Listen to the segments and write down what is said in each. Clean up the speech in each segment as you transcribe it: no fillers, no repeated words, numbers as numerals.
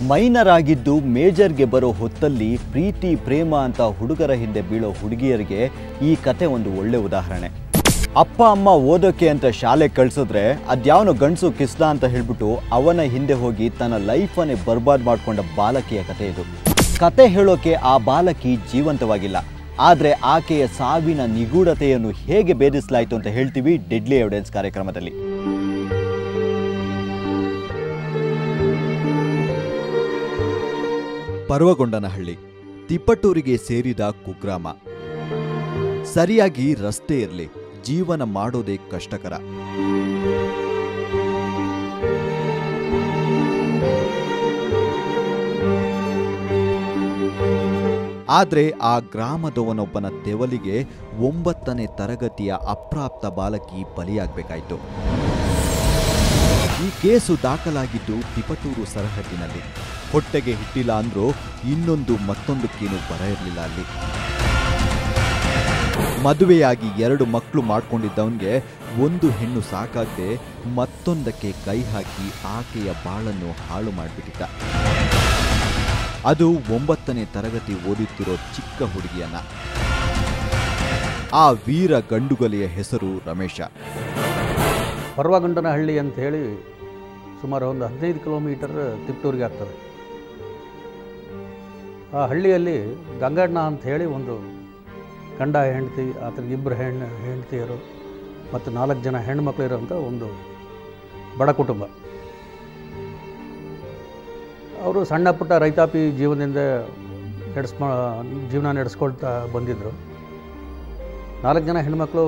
Minor ಆಗಿದ್ದು ಮೇಜರ್ಗೆ ಬರೋ ಹೊತ್ತಲ್ಲಿ ಪ್ರೀತಿ ಪ್ರೇಮ ಅಂತ ಹುಡುಗರ ಹಿಂದೆ ಬೀಳೋ ಹುಡುಗಿಯರಿಗೆ ಈ ಕತೆ ಒಂದು ಒಳ್ಳೆ ಉದಾಹರಣೆ. ಅಪ್ಪ ಅಮ್ಮ ಓದೋಕೆ ಅಂತ ಶಾಲೆ ಕಳಿಸಿದ್ರೆ ಅದ್ಯಾವನೋ ಗಂಡಸು ಕಿಸ್ಲ ಅಂತ ಹೇಳ್ಬಿಟ್ಟು ಅವನ ಹಿಂದೆ ಹೋಗಿ ತನ್ನ ಲೈಫನ್ನೇ ಬರ್ಬಾದ್ ಮಾಡಿಕೊಂಡ ಬಾಲಕಿಯ ಕತೆ ಇದು. ಕತೆ ಹೇಳೋಕೆ ಆ ಬಾಲಕಿ ಜೀವಂತವಾಗಿಲ್ಲ, ಆದರೆ ಆಕೆಯ ಸಾವಿನ ನಿಗೂಢತೆಯನ್ನು ಹೇಗೆ ಭೇದಿಸಲಾಯಿತು ಅಂತ ಹೇಳ್ತೀವಿ ಡೆಡ್ಲಿ ಎವಿಡೆನ್ಸ್ ಕಾರ್ಯಕ್ರಮದಲ್ಲಿ. ಪರ್ವಗೊಂಡನಹಳ್ಳಿ ತಿಪ್ಪಟೂರಿಗೆ ಸೇರಿದ ಕುಗ್ರಾಮ. ಸರಿಯಾಗಿ ರಸ್ತೆ ಇರಲಿ, ಜೀವನ ಮಾಡೋದೇ ಕಷ್ಟಕರ. ಆದರೆ ಆ ಗ್ರಾಮದವನೊಬ್ಬನ ತೆವಲಿಗೆ 9ನೇ ತರಗತಿಯ ಅಪ್ರಾಪ್ತ ಬಾಲಕಿ ಬಲಿಯಾಗಬೇಕಾಯಿತು. ಈ ಕೇಸು ದಾಖಲಾಗಿದ್ದು ತಿಪಟೂರು ಸರಹದ್ದಿನಲ್ಲಿ. ಹೊಟ್ಟೆಗೆ ಹುಟ್ಟಿಲ್ಲ ಅಂದ್ರೂ ಮತ್ತೊಂದಕ್ಕೇನು ಬರ ಇರಲಿಲ್ಲ ಅಲ್ಲಿ. ಮದುವೆಯಾಗಿ 2 ಮಕ್ಕಳು ಮಾಡ್ಕೊಂಡಿದ್ದವನಿಗೆ ಒಂದು ಹೆಣ್ಣು ಸಾಕಾಗದೆ ಮತ್ತೊಂದಕ್ಕೆ ಕೈ ಹಾಕಿ ಆಕೆಯ ಬಾಳನ್ನು ಹಾಳು ಮಾಡಿಬಿಟ್ಟಿದ್ದ. ಅದು 9ನೇ ತರಗತಿ ಓದುತ್ತಿರೋ ಚಿಕ್ಕ ಹುಡುಗಿಯನ್ನ. ಆ ವೀರ ಗಂಡುಗಲಿಯ ಹೆಸರು ರಮೇಶ. ಪರ್ವಗೊಂಡನಹಳ್ಳಿ ಅಂತ ಹೇಳಿ ಸುಮಾರು ಒಂದು 15 ಕಿಲೋಮೀಟರ್ ತಿಪ್ಟೂರಿಗೆ ಆಗ್ತದೆ. ಆ ಹಳ್ಳಿಯಲ್ಲಿ ಗಂಗಣ್ಣ ಅಂತ ಹೇಳಿ ಒಂದು ಗಂಡ ಹೆಂಡತಿ, ಆತನಿಗೆ 2 ಹೆಂಡತಿಯರು ಮತ್ತು 4 ಜನ ಹೆಣ್ಣುಮಕ್ಕಳು ಇರೋಂಥ ಒಂದು ಬಡ ಕುಟುಂಬ. ಅವರು ಸಣ್ಣ ಪುಟ್ಟ ರೈತಾಪಿ ಜೀವನದಿಂದ ಜೀವನ ನಡೆಸ್ಕೊಳ್ತಾ ಬಂದಿದ್ದರು. 4 ಜನ ಹೆಣ್ಮಕ್ಳು,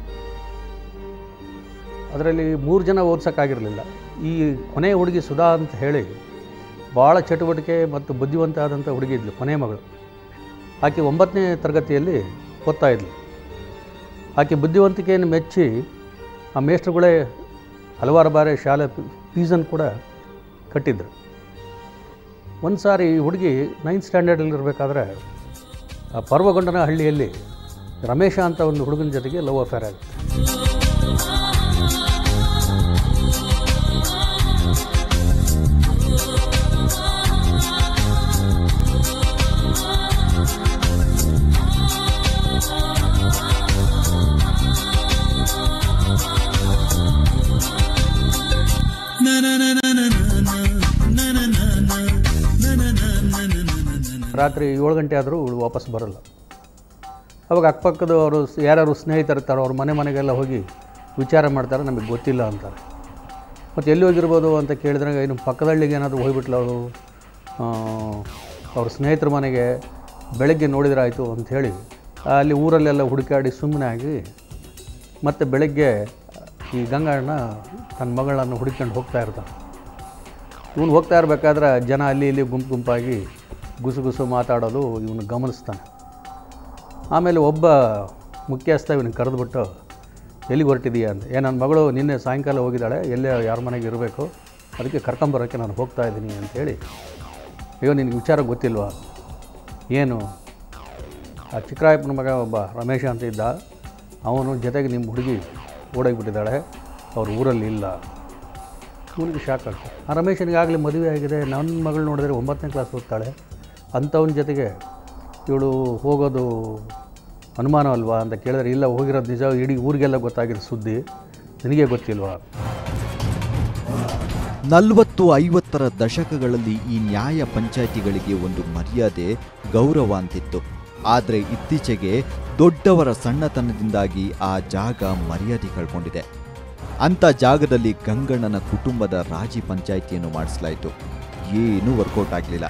ಅದರಲ್ಲಿ 3 ಜನ ಓದ್ಸೋಕ್ಕಾಗಿರಲಿಲ್ಲ. ಈ ಕೊನೆಯ ಹುಡುಗಿ ಸುಧಾ ಅಂತ ಹೇಳಿ ಭಾಳ ಚಟುವಟಿಕೆ ಮತ್ತು ಬುದ್ಧಿವಂತ ಆದಂಥ ಹುಡುಗಿ ಇದ್ಲು, ಕೊನೆಯ ಮಗಳು. ಆಕೆ 9ನೇ ತರಗತಿಯಲ್ಲಿ ಓದ್ತಾ ಇದ್ಲು. ಆಕೆ ಬುದ್ಧಿವಂತಿಕೆಯನ್ನು ಮೆಚ್ಚಿ ಆ ಮೇಷ್ಟ್ರುಗಳೇ ಹಲವಾರು ಬಾರಿ ಶಾಲೆ ಫೀಸನ್ನು ಕೂಡ ಕಟ್ಟಿದ್ರು. ಒಂದು ಸಾರಿ ಈ ಹುಡುಗಿ 9th ಸ್ಟ್ಯಾಂಡರ್ಡಲ್ಲಿ ಇರಬೇಕಾದ್ರೆ ಆ ಪರ್ವಗೊಂಡನಹಳ್ಳಿಯಲ್ಲಿ ರಮೇಶ ಅಂತ ಒಂದು ಹುಡುಗನ ಜೊತೆಗೆ ಲವ್ ಅಫೇರ್ ಆಗುತ್ತೆ. ರಾತ್ರಿ 7 ಗಂಟೆ ಆದರೂ ಇವಳು ವಾಪಸ್ ಬರೋಲ್ಲ. ಅವಾಗ ಅಕ್ಕಪಕ್ಕದ ಅವರು ಯಾರು ಸ್ನೇಹಿತರು ಇರ್ತಾರೆ, ಅವ್ರ ಮನೆಗೆಲ್ಲ ಹೋಗಿ ವಿಚಾರ ಮಾಡ್ತಾರೆ, ನಮಗೆ ಗೊತ್ತಿಲ್ಲ ಅಂತಾರೆ. ಮತ್ತು ಎಲ್ಲಿ ಹೋಗಿರ್ಬೋದು ಅಂತ ಕೇಳಿದ್ರೆ ಇನ್ನು ಪಕ್ಕದಳ್ಳಿಗೆ ಏನಾದರೂ ಹೋಗ್ಬಿಟ್ಲು ಅವಳು, ಅವ್ರ ಸ್ನೇಹಿತರ ಮನೆಗೆ ಬೆಳಗ್ಗೆ ನೋಡಿದ್ರಾಯಿತು ಅಂಥೇಳಿ ಅಲ್ಲಿ ಊರಲ್ಲೆಲ್ಲ ಹುಡುಕಾಡಿ ಸುಮ್ಮನೆ ಆಗಿ ಮತ್ತು ಬೆಳಗ್ಗೆ ಈ ಗಂಗಣ್ಣ ತನ್ನ ಮಗಳನ್ನು ಹುಡುಕೊಂಡು ಹೋಗ್ತಾ ಇರ್ತಾನೆ. ಇವನು ಹೋಗ್ತಾ ಇರಬೇಕಾದ್ರೆ ಜನ ಅಲ್ಲಿ ಇಲ್ಲಿ ಗುಂಪಾಗಿ ಗುಸು ಮಾತಾಡೋದು ಇವನು ಗಮನಿಸ್ತಾನೆ. ಆಮೇಲೆ ಒಬ್ಬ ಮುಖ್ಯಸ್ಥ ಇವನಿಗೆ ಕರೆದುಬಿಟ್ಟು ಎಲ್ಲಿಗೆ ಹೊರಟಿದೀಯಾ ಅಂತ. ನನ್ನ ಮಗಳು ನಿನ್ನೆ ಸಾಯಂಕಾಲ ಹೋಗಿದ್ದಾಳೆ, ಎಲ್ಲೇ ಯಾರ ಮನೆಗೆ ಇರಬೇಕು, ಅದಕ್ಕೆ ಕರ್ಕೊಂಬರೋಕ್ಕೆ ನಾನು ಹೋಗ್ತಾ ಇದ್ದೀನಿ ಅಂಥೇಳಿ. ಅಯ್ಯೋ ನಿನಗೆ ವಿಚಾರ ಗೊತ್ತಿಲ್ವಾ? ಏನು? ಆ ಚಿಕ್ಕರಾಯಪ್ಪನ ಮಗ ಒಬ್ಬ ರಮೇಶ ಅಂತ ಇದ್ದ, ಅವನು ಜೊತೆಗೆ ನಿಮ್ಮ ಹುಡುಗಿ ಓಡೋಗಿಬಿಟ್ಟಿದ್ದಾಳೆ, ಅವ್ರ ಊರಲ್ಲಿ ಇಲ್ಲ. ಇವನಿಗೆ ಶಾಕ್ ಆಗ್ತದೆ. ಆ ರಮೇಶನಿಗಾಗಲೇ ಮದುವೆ ಆಗಿದೆ, ನನ್ನ ಮಗಳು ನೋಡಿದ್ರೆ 9ನೇ ಕ್ಲಾಸ್ ಓದ್ತಾಳೆ, ಅಂಥವನ ಜೊತೆಗೆ ಇವಳು ಹೋಗೋದು ಅನುಮಾನ ಅಲ್ವಾ ಅಂತ ಕೇಳಿದ್ರೆ, ಇಲ್ಲ ಹೋಗಿರೋದು ನಿಜ, ಇಡೀ ಊರಿಗೆಲ್ಲ ಗೊತ್ತಾಗಿರೋ ಸುದ್ದಿ, ನಿನಗೆ ಗೊತ್ತಿಲ್ವಾ? 40-50ರ ದಶಕಗಳಲ್ಲಿ ಈ ನ್ಯಾಯ ಪಂಚಾಯಿತಿಗಳಿಗೆ ಒಂದು ಮರ್ಯಾದೆ, ಗೌರವ ಅಂತಿತ್ತು. ಆದರೆ ಇತ್ತೀಚೆಗೆ ದೊಡ್ಡವರ ಸಣ್ಣತನದಿಂದಾಗಿ ಆ ಜಾಗ ಮರ್ಯಾದೆ ಕಳ್ಕೊಂಡಿದೆ. ಅಂಥ ಜಾಗದಲ್ಲಿ ಗಂಗಣ್ಣನ ಕುಟುಂಬದ ರಾಜಿ ಪಂಚಾಯಿತಿಯನ್ನು ಮಾಡಿಸಲಾಯಿತು. ಏನೂ ವರ್ಕೌಟ್ ಆಗಲಿಲ್ಲ.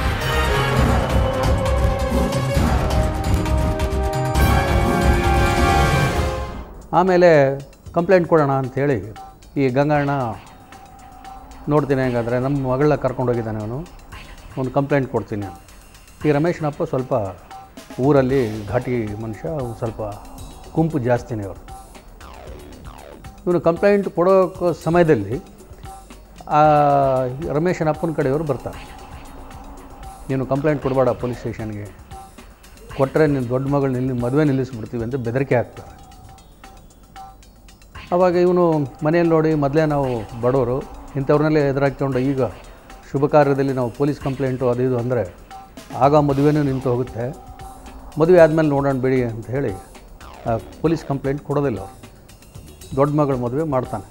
ಆಮೇಲೆ ಕಂಪ್ಲೇಂಟ್ ಕೊಡೋಣ ಅಂಥೇಳಿ ಈ ಗಂಗಣ್ಣ ನೋಡ್ತೀನಿ, ಹೇಗಾದರೆ ನಮ್ಮ ಮಗಳನ್ನ ಕರ್ಕೊಂಡೋಗಿದ್ದಾನೆ ಅವನು, ಒಂದು ಕಂಪ್ಲೇಂಟ್ ಕೊಡ್ತೀನಿ ಅಂತ. ಈ ರಮೇಶನಪ್ಪ ಸ್ವಲ್ಪ ಊರಲ್ಲಿ ಘಾಟಿ ಮನುಷ್ಯ, ಸ್ವಲ್ಪ ಗುಂಪು ಜಾಸ್ತಿನೇ ಅವರು. ಇವನು ಕಂಪ್ಲೇಂಟ್ ಕೊಡೋ ಸಮಯದಲ್ಲಿ ರಮೇಶನಪ್ಪನ ಕಡೆಯವರು ಬರ್ತಾರೆ. ನೀನು ಕಂಪ್ಲೇಂಟ್ ಕೊಡಬೇಡ ಪೊಲೀಸ್ ಸ್ಟೇಷನ್ಗೆ, ಕೊಟ್ಟರೆ ನಿನ್ನ ದೊಡ್ಡ ಮಗಳು ಮದುವೆ ನಿಲ್ಲಿಸ್ಬಿಡ್ತೀವಿ ಅಂತ ಬೆದರಿಕೆ ಹಾಕ್ತಾರೆ. ಆವಾಗ ಇವನು ಮನೆಯಲ್ಲಿ ನೋಡಿ, ಮೊದಲೇ ನಾವು ಬಡವರು, ಇಂಥವ್ರನ್ನೆಲ್ಲ ಎದುರಾಕ್ಕೊಂಡು ಈಗ ಶುಭ ಕಾರ್ಯದಲ್ಲಿ ನಾವು ಪೊಲೀಸ್ ಕಂಪ್ಲೇಂಟು ಅದು ಇದು ಅಂದರೆ ಆಗ ಮದುವೆನೂ ನಿಂತು ಹೋಗುತ್ತೆ. ಮದುವೆ ಆದಮೇಲೆ ನೋಡೋಣ ಬಿಡಿ ಅಂತ ಹೇಳಿ ಪೊಲೀಸ್ ಕಂಪ್ಲೇಂಟ್ ಕೊಡೋದಿಲ್ಲ. ದೊಡ್ಡ ಮಗಳ ಮದುವೆ ಮಾಡ್ತಾನೆ.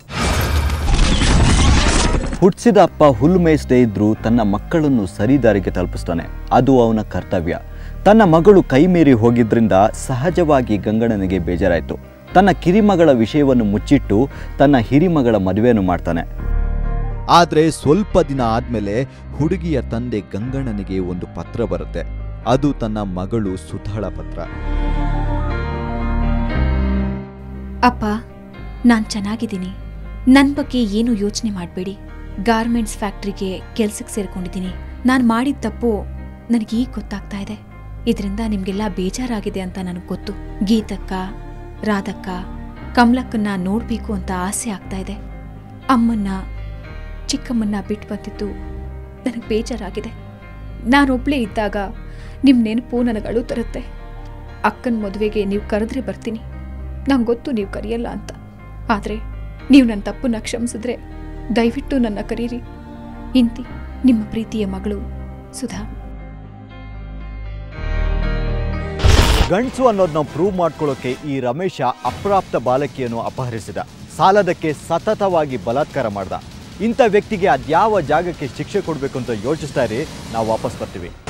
ಹುಟ್ಟಿಸಿದ ಅಪ್ಪ ಹುಲ್ಲು ಮೇಯಿಸದೇ ಇದ್ರೂ ತನ್ನ ಮಕ್ಕಳನ್ನು ಸರಿದಾರಿಗೆ ತಲುಪಿಸ್ತಾನೆ. ಅದು ಅವನ ಕರ್ತವ್ಯ. ತನ್ನ ಮಗಳು ಕೈ ಮೀರಿ ಹೋಗಿದ್ರಿಂದ ಸಹಜವಾಗಿ ಗಂಗಣ್ಣನಿಗೆ ಬೇಜಾರಾಯಿತು. ತನ್ನ ಕಿರಿಮಗಳ ವಿಷಯವನ್ನು ಮುಚ್ಚಿಟ್ಟು ತನ್ನ ಹಿರಿಮಗಳ ಮದುವೆಯನ್ನು ಮಾಡ್ತಾನೆ. ಆದರೆ ಸ್ವಲ್ಪ ದಿನ ಆದಮೇಲೆ ಹುಡುಗಿಯ ತಂದೆ ಗಂಗಣ್ಣನಿಗೆ ಒಂದು ಪತ್ರ ಬರುತ್ತೆ. ಅದು ತನ್ನ ಮಗಳು ಸುಧಾಳ ಪತ್ರ. ಅಪ್ಪ, ನಾನು ಚೆನ್ನಾಗಿದ್ದೀನಿ. ನನ್ನ ಬಗ್ಗೆ ಏನು ಯೋಚನೆ ಮಾಡಬೇಡಿ. ಗಾರ್ಮೆಂಟ್ಸ್ ಫ್ಯಾಕ್ಟ್ರಿಗೆ ಕೆಲ್ಸಕ್ಕೆ ಸೇರ್ಕೊಂಡಿದ್ದೀನಿ. ನಾನು ಮಾಡಿದ ತಪ್ಪು ನನಗೀಗ ಗೊತ್ತಾಗ್ತಾ ಇದೆ. ಇದರಿಂದ ನಿಮಗೆಲ್ಲ ಬೇಜಾರಾಗಿದೆ ಅಂತ ನನಗೆ ಗೊತ್ತು. ಗೀತಕ್ಕ, ರಾಧಕ್ಕ, ಕಮಲಕ್ಕನ್ನ ನೋಡಬೇಕು ಅಂತ ಆಸೆ ಆಗ್ತಾ ಇದೆ. ಅಮ್ಮನ್ನ, ಚಿಕ್ಕಮ್ಮನ್ನ ಬಿಟ್ಟು ಬಂದಿದ್ದು ನನಗೆ ಬೇಜಾರಾಗಿದೆ. ನಾನೊಬ್ಬಳೇ ಇದ್ದಾಗ ನಿಮ್ಮ ನೆನಪು ನನಗೆ ಅಳು ತರುತ್ತೆ. ಅಕ್ಕನ ಮದುವೆಗೆ ನೀವು ಕರೆದ್ರೆ ಬರ್ತೀನಿ. ನಂಗೆ ಗೊತ್ತು ನೀವು ಕರೆಯಲ್ಲ ಅಂತ. ಆದರೆ ನೀವು ನನ್ನ ತಪ್ಪನ್ನ ಕ್ಷಮಿಸಿದ್ರೆ ದಯವಿಟ್ಟು ನನ್ನ ಕರೀರಿ. ಇಂತಿ ನಿಮ್ಮ ಪ್ರೀತಿಯ ಮಗಳು ಸುಧಾ. ಗಂಡಸು ಅನ್ನೋದು ನಾವು ಪ್ರೂವ್ ಮಾಡ್ಕೊಳ್ಳೋಕೆ ಈ ರಮೇಶ ಅಪ್ರಾಪ್ತ ಬಾಲಕಿಯನ್ನು ಅಪಹರಿಸಿದ. ಸಾಲದಕ್ಕೆ ಸತತವಾಗಿ ಬಲಾತ್ಕಾರ ಮಾಡ್ದ. ಇಂಥ ವ್ಯಕ್ತಿಗೆ ಅದ್ಯಾವ ಜಾಗಕ್ಕೆ ಶಿಕ್ಷೆ ಕೊಡಬೇಕು ಅಂತ ಯೋಚಿಸ್ತಾ ಇರಿ. ನಾವು ವಾಪಸ್ ಬರ್ತೀವಿ.